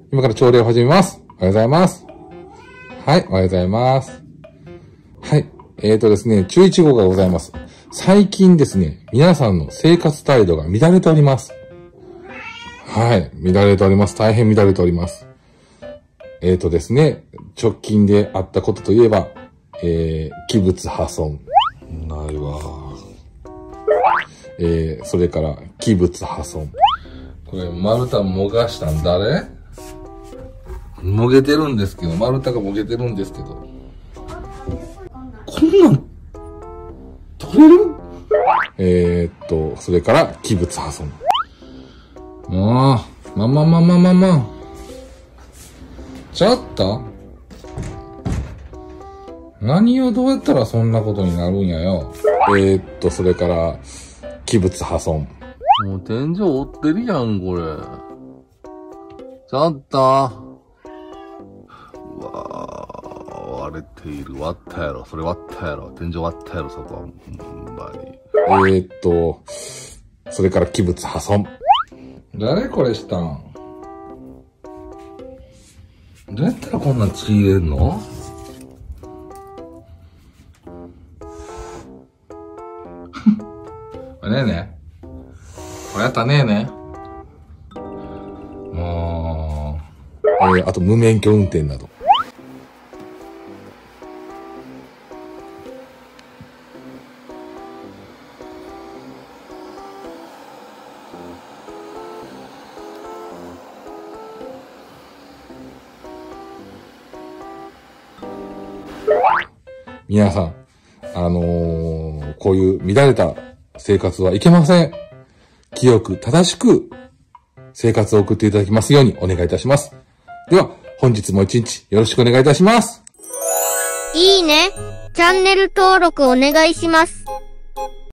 今から朝礼を始めます。おはようございます。はい、おはようございます。はい。ですね、注意事項がございます。最近ですね、皆さんの生活態度が乱れております。はい、乱れております。大変乱れております。ですね、直近であったことといえば、器物破損。ないわ。それから、器物破損。これ、丸太もがしたん誰？もげてるんですけど、丸太がもげてるんですけど。こんなん、取れる？それから、器物破損。まあ。ちょっと何をどうやったらそんなことになるんやよ。それから、器物破損。 もう天井折ってるやん、これ。ちょっと。うわぁ、割れている。割ったやろ。それ割ったやろ。天井割ったやろ、そこは。ほんまに。 それから器物破損。誰これしたん？どうやったらこんなんちぎれんの？ねえね。これやったねえね。もう、あと無免許運転など。皆さん、こういう乱れた生活はいけません。清く正しく生活を送っていただきますようにお願いいたします。では、本日も一日よろしくお願いいたします。 いいね。チャンネル登録お願いします。